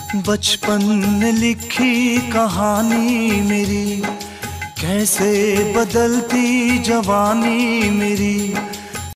बचपन ने लिखी कहानी मेरी, कैसे बदलती जवानी मेरी।